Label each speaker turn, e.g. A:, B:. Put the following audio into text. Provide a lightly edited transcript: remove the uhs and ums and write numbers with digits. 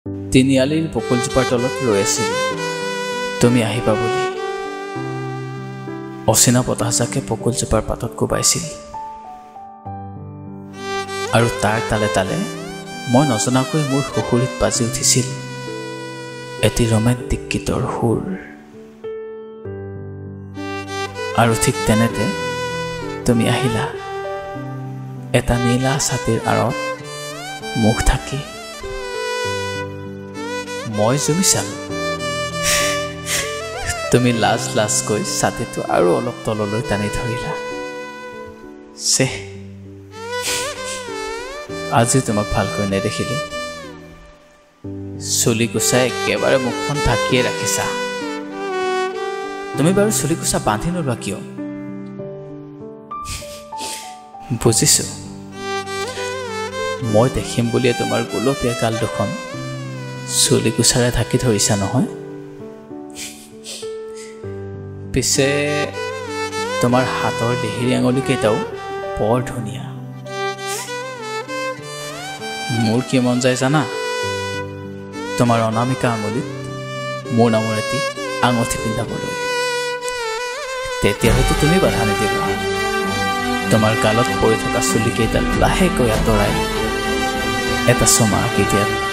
A: তিনিআলিৰ বকুলজোপাৰ তলত ৰৈ আছিল তুমি আহিবা বুলি। অচিনা বতাহজাকে বকুলজোপাৰ পাতত কোবাইছিল আৰু তাৰ তালে তালে মই নজনাকৈ মোৰ সুখুৰিত বাজি উঠিছিল এটি ৰোমেণ্টিক গীতৰ সুৰ। আৰু ঠিক তেনেতে তুমি আহিলা এটা নীলা ছাতিৰ আঁৰত মুখ থাকি। মই জুমি চালো তুমি লাজ লাজকৈ ছাতিটো আৰু অলপ তললৈ টানি ধৰিলা। আজি তোমাক ভালকৈ নেদেখিলো। চুলি কোচাই একেবাৰে মুখখন ঢাকিয়ে ৰাখিছা। তুমি বাৰু চুলি কোচা বান্ধি নোলোৱা কিয়? বুজিছো, মই দেখিম বুলিয়ে তোমাৰ গোলপীয়া গাল দুখন চুলি কোচাৰে ঢাকি ধৰিছা নহয়। পিছে তোমাৰ হাতৰ লিহিৰি আঙুলিকেইটাও বৰ ধুনীয়া। মোৰ কি মন যায় জানা? তোমাৰ অনামিকা আঙুলিত মোৰ নামৰ এটি আঙুঠি পিন্ধাবলৈ। তেতিয়া হয়তো তুমি বাধা নিদিবা। তোমাৰ গালত পৰি থকা চুলিকেইডাল লাহেকৈ আঁতৰাই এটা চুমা আঁকি দিয়াত